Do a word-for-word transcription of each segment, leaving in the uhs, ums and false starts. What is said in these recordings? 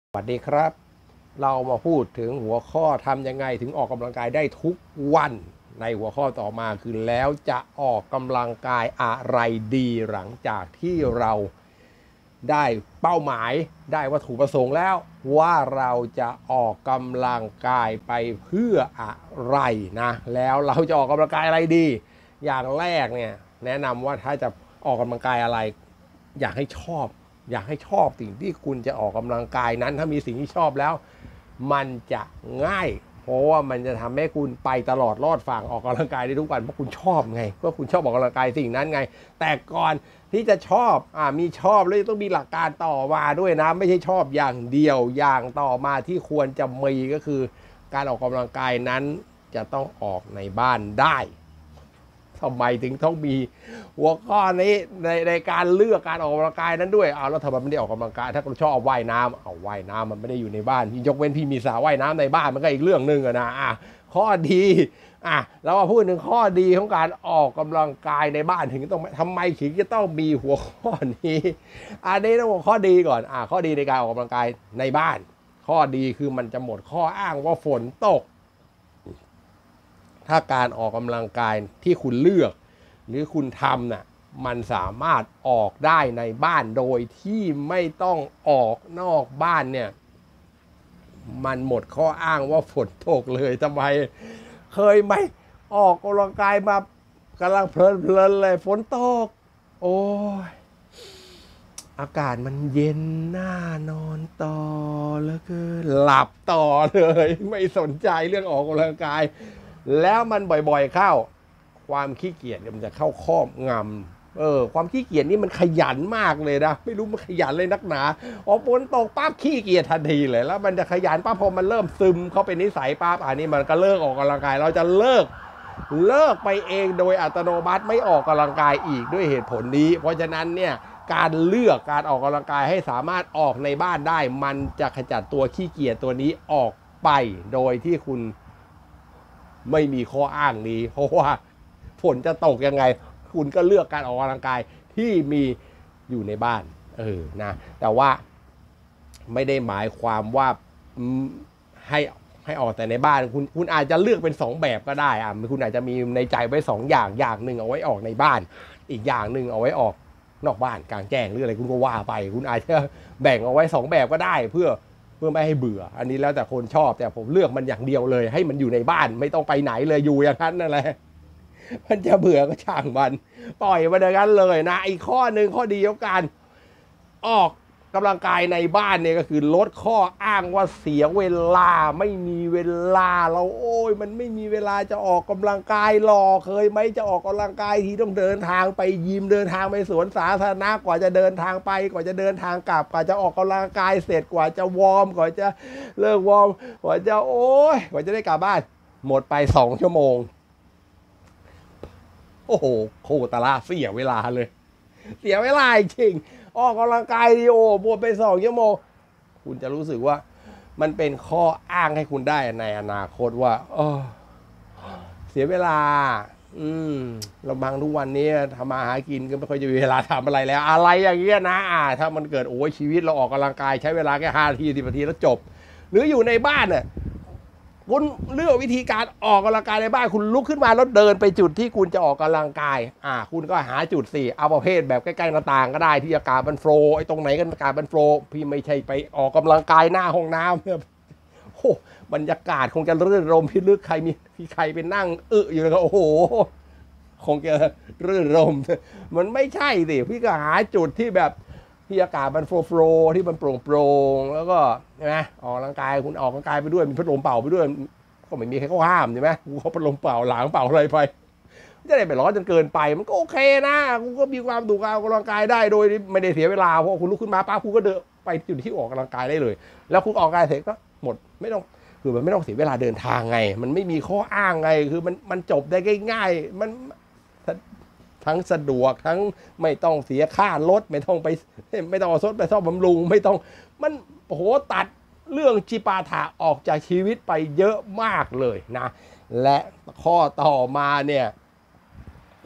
สวัสดีครับเรามาพูดถึงหัวข้อทำยังไงถึงออกกำลังกายได้ทุกวันในหัวข้อต่อมาคือแล้วจะออกกำลังกายอะไรดีหลังจากที่เราได้เป้าหมายได้วัตถุประสงค์แล้วว่าเราจะออกกำลังกายไปเพื่ออะไรนะแล้วเราจะออกกำลังกายอะไรดีอย่างแรกเนี่ยแนะนำว่าถ้าจะออกกำลังกายอะไรอยากให้ชอบอยากให้ชอบสิ่งที่คุณจะออกกำลังกายนั้นถ้ามีสิ่งที่ชอบแล้วมันจะง่ายเพราะว่ามันจะทำให้คุณไปตลอดรอดฝั่งออกกำลังกายได้ทุกวันเพราะคุณชอบไงเพราะคุณชอบออกกำลังกายสิ่งนั้นไงแต่ก่อนที่จะชอบอ่ามีชอบแล้วต้องมีหลักการต่อมาด้วยนะไม่ใช่ชอบอย่างเดียวอย่างต่อมาที่ควรจะมีก็คือการออกกำลังกายนั้นจะต้องออกในบ้านได้ทำไมถึงต้องมีหัวข้อนี้ในในการเลือกการออกกำลังกายนั้นด้วยเอาแล้วทำไมไม่ได้ออกกำลังกายถ้าคุณชอบว่ายน้ำเอาว่ายน้ำมันไม่ได้อยู่ในบ้านพี่ยกเว้นพี่มีสระว่ายน้ำในบ้านมันก็อีกเรื่องหนึ่งอะนะอ่ะข้อดีอ่ะเรามาพูดถึงข้อดีของการออกกำลังกายในบ้านถึงต้องทำไมถึงจะต้องมีหัวข้อนี้อันนี้ต้องบอกข้อดีก่อนอ่ะข้อดีในการออกกำลังกายในบ้านข้อดีคือมันจะหมดข้ออ้างว่าฝนตกถ้าการออกกำลังกายที่คุณเลือกหรือคุณทำน่ะมันสามารถออกได้ในบ้านโดยที่ไม่ต้องออกนอกบ้านเนี่ยมันหมดข้ออ้างว่าฝนตกเลยทำไมเคยไหมออกกำลังกายมากำลังเพลินๆเลยฝนตกโอ้ยอากาศมันเย็นน่านอนต่อแล้วก็หลับต่อเลยไม่สนใจเรื่องออกกำลังกายแล้วมันบ่อยๆเข้าความขี้เกียจมันจะเข้าครอบงำเออความขี้เกียจนี่มันขยันมากเลยนะไม่รู้มันขยันเลยนักหนาออกฝนตกปั๊บขี้เกียจทันทีเลยแล้วมันจะขยันปั๊บพอมันเริ่มซึมเข้าเป็นนิสัยปั๊บอันนี้มันก็เลิกออกกำลังกายเราจะเลิกเลิกไปเองโดยอัตโนมัติไม่ออกกำลังกายอีกด้วยเหตุผลนี้เพราะฉะนั้นเนี่ยการเลือกการออกกำลังกายให้สามารถออกในบ้านได้มันจะขจัดตัวขี้เกียจตัวนี้ออกไปโดยที่คุณไม่มีข้ออ้างนี้เพราะว่าฝนจะตกยังไงคุณก็เลือกการออกกำลังกายที่มีอยู่ในบ้านเออนะแต่ว่าไม่ได้หมายความว่าให้ให้ออกแต่ในบ้านคุณคุณอาจจะเลือกเป็นสองแบบก็ได้อ่ะคุณอาจจะมีในใจไว้สองอย่างอย่างหนึ่งเอาไว้ออกในบ้านอีกอย่างหนึ่งเอาไว้ออกนอกบ้านกลางแจ้งหรืออะไรคุณก็ว่าไปคุณอาจจะแบ่งเอาไว้สองแบบก็ได้เพื่อเพื่อไม่ให้เบื่ออันนี้แล้วแต่คนชอบแต่ผมเลือกมันอย่างเดียวเลยให้มันอยู่ในบ้านไม่ต้องไปไหนเลยอยู่อย่างนั้นนั่นแหละมันจะเบื่อก็ช่างมันปล่อยมันอย่างนั้นเลยนะอีกข้อหนึ่งข้อดีของการออกกำลังกายในบ้านเนี่ยก็คือลดข้ออ้างว่าเสียเวลาไม่มีเวลาเราโอ้ยมันไม่มีเวลาจะออกกำลังกายหรอกเคยไหมจะออกกำลังกายทีต้องเดินทางไปยิมเดินทางไปสวนสาธารณะกว่าจะเดินทางไปกว่าจะเดินทางกลับกว่าจะออกกำลังกายเสร็จกว่าจะวอร์มกว่าจะเลิกวอร์มกว่าจะโอ้ยกว่าจะได้กลับบ้านหมดไปสองชั่วโมงโอ้โหโคตรละเสียเวลาเลยเสียเวลาจริงออกกำลังกายดีโอบวดไปสองชั่วโมงคุณจะรู้สึกว่ามันเป็นข้ออ้างให้คุณได้ในอนาคตว่าเออเสียเวลาอืมเราบางทุกวันนี้ทำมาหากินก็ไม่ค่อยจะมีเวลาทำอะไรแล้วอะไรอย่างเงี้ยนะอ่าถ้ามันเกิดโอ้ยชีวิตเราออกกำลังกายใช้เวลาแค่ห้านาทีสิบนาทีแล้วจบหรืออยู่ในบ้านเนี่ยคุณเลือกวิธีการออกกำลังกายในบ้านคุณลุกขึ้นมาแล้วเดินไปจุดที่คุณจะออกกำลังกายอ่าคุณก็หาจุดสี่เอาประเภทแบบใกล้ๆหน้าต่างก็ได้ที่อากาศมันโฟลว์ไอ้ตรงไหนกันอากาศมันโฟลว์พี่ไม่ใช่ไปออกกำลังกายหน้าห้องน้ำเนี่ยโอ้บรรยากาศคงจะรื่นรมพิลึกใครมีพี่ใครไปนั่งอึอยู่แล้วก็โอ้โหคงจะรื่นรมมันไม่ใช่สิพี่ก็หาจุดที่แบบที่อากาศมันโฟล์โฟล์ที่มันโปร่งโปร่งแล้วก็ใช่ไหมออกกำลังกายคุณออกกำลังกายไปด้วยมีพัดลมเป่าไปด้วยก็ไม่มีใครเขาห้ามใช่ไหมกูเขาพัดลมเป่าหลังเป่าอะไรไปจะได้ไม่ร้อนจนเกินไปมันก็โอเคนะกูก็มีความดูการออกกำลังกายได้โดยไม่ได้เสียเวลาเพราะคุณลุกขึ้นมาป้าคุณก็เดินไปจุดที่ออกกำลังกายได้เลยแล้วคุณออกกำลังกายเสร็จก็หมดไม่ต้องคือมันไม่ต้องเสียเวลาเดินทางไงมันไม่มีข้ออ้างไงคือมันมันจบได้ง่ายๆมันทั้งสะดวกทั้งไม่ต้องเสียค่ารถไม่ต้องไปไม่ต้องเอาซดไปซ่อมบำรุงไม่ต้องมันโอ้โหตัดเรื่องจิปาถะออกจากชีวิตไปเยอะมากเลยนะและข้อต่อมาเนี่ย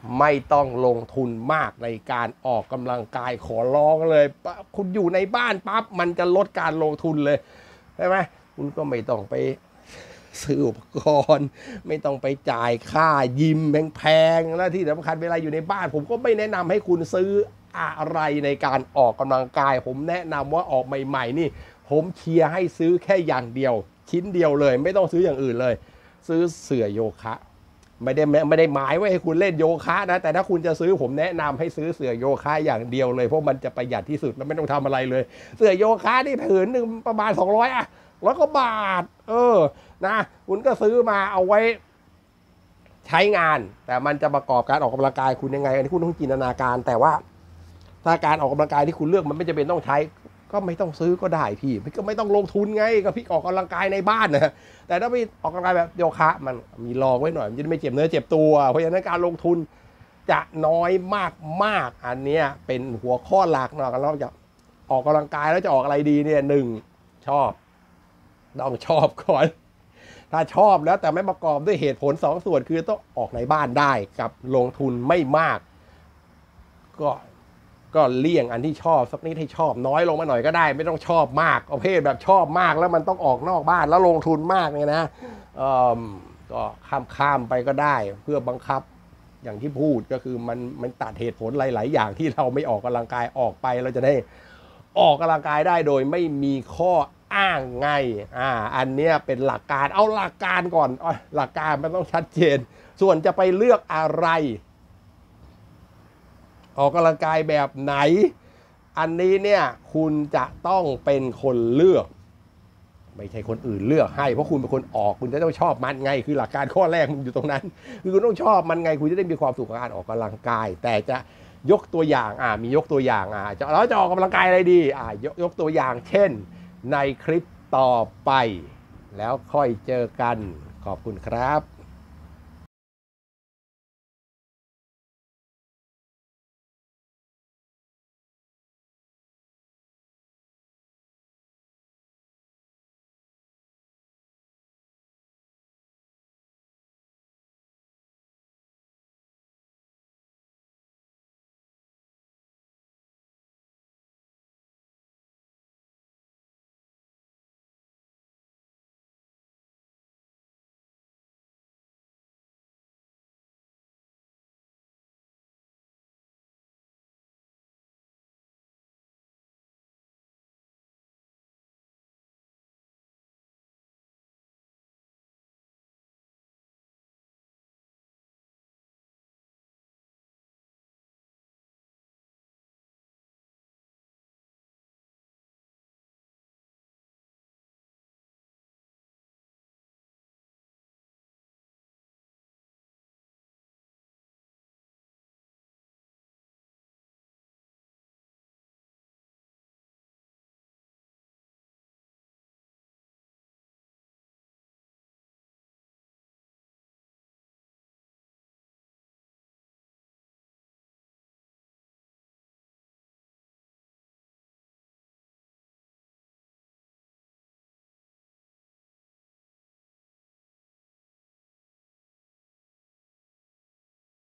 ไม่ต้องลงทุนมากในการออกกำลังกายขอร้องเลยคุณอยู่ในบ้านปั๊บมันจะลดการลงทุนเลยใช่ไหมคุณก็ไม่ต้องไปซื้ออุปกรณ์ไม่ต้องไปจ่ายค่ายิมแพงๆและที่สำคัญเวลาอยู่ในบ้านผมก็ไม่แนะนำให้คุณซื้ออะไรในการออกกำลังกายผมแนะนำว่าออกใหม่ๆนี่ผมเชียร์ให้ซื้อแค่อย่างเดียวชิ้นเดียวเลยไม่ต้องซื้ออย่างอื่นเลยซื้อเสื่อโยคะไม่ได้ไม่ได้หมายว่าให้คุณเล่นโยคะนะแต่ถ้าคุณจะซื้อผมแนะนำให้ซื้อเสื่อโยคะอย่างเดียวเลยเพราะมันจะประหยัดที่สุดแล้วไม่ต้องทำอะไรเลยเสื่อโยคะนี่ผืนหนึ่งประมาณสองร้อยอะร้อยกว่าบาทเออนะคุณก็ซื้อมาเอาไว้ใช้งานแต่มันจะประกอบการออกกำลังกายคุณยังไงอันนี้คุณต้องจินตนาการแต่ว่าถ้าการออกกำลังกายที่คุณเลือกมันไม่จำเป็นต้องใช้ก็ไม่ต้องซื้อก็ได้พี่ก็ไม่ต้องลงทุนไงก็พี่ออกกำลังกายในบ้านนะแต่ถ้าพี่ออกกำลังกายแบบโยคะมันมีรองไว้หน่อยมันจะไม่เจ็บเนื้อเจ็บตัวเพราะฉะนั้นการลงทุนจะน้อยมากมากอันนี้เป็นหัวข้อหลักเนาะเราจะออกกำลังกายแล้วจะออกอะไรดีเนี่ยหนึ่งชอบต้องชอบก่อนถ้าชอบแล้วแต่ไม่ประกอบด้วยเหตุผลสองส่วนคือต้องออกในบ้านได้กับลงทุนไม่มากก็ก็เลี่ยงอันที่ชอบสักนิดให้ชอบน้อยลงมาหน่อยก็ได้ไม่ต้องชอบมากประเภทแบบชอบมากแล้วมันต้องออกนอกบ้านแล้วลงทุนมากเนี่ยนะก็ข้ามข้ามไปก็ได้เพื่อบังคับอย่างที่พูดก็คือมันมันตัดเหตุผลหลายๆอย่างที่เราไม่ออกกำลังกายออกไปเราจะได้ออกกำลังกายได้โดยไม่มีข้ออ้างไงอ่าอันเนี้ยเป็นหลักการเอาหลักการก่อนหลักการมันต้องชัดเจนส่วนจะไปเลือกอะไรออกกำลังกายแบบไหนอันนี้เนี่ยคุณจะต้องเป็นคนเลือกไม่ใช่คนอื่นเลือกให้เพราะคุณเป็นคนออกคุณจะต้องชอบมันไงคือหลักการข้อแรกมันอยู่ตรงนั้นคือคุณต้องชอบมันไงคุณจะได้มีความสุขกับการออกกำลังกายแต่จะยกตัวอย่างอ่ามียกตัวอย่างอ่าจะเราจะออกกำลังกายอะไรดีอ่ายกยกตัวอย่างเช่นในคลิปต่อไปแล้วค่อยเจอกันขอบคุณครับ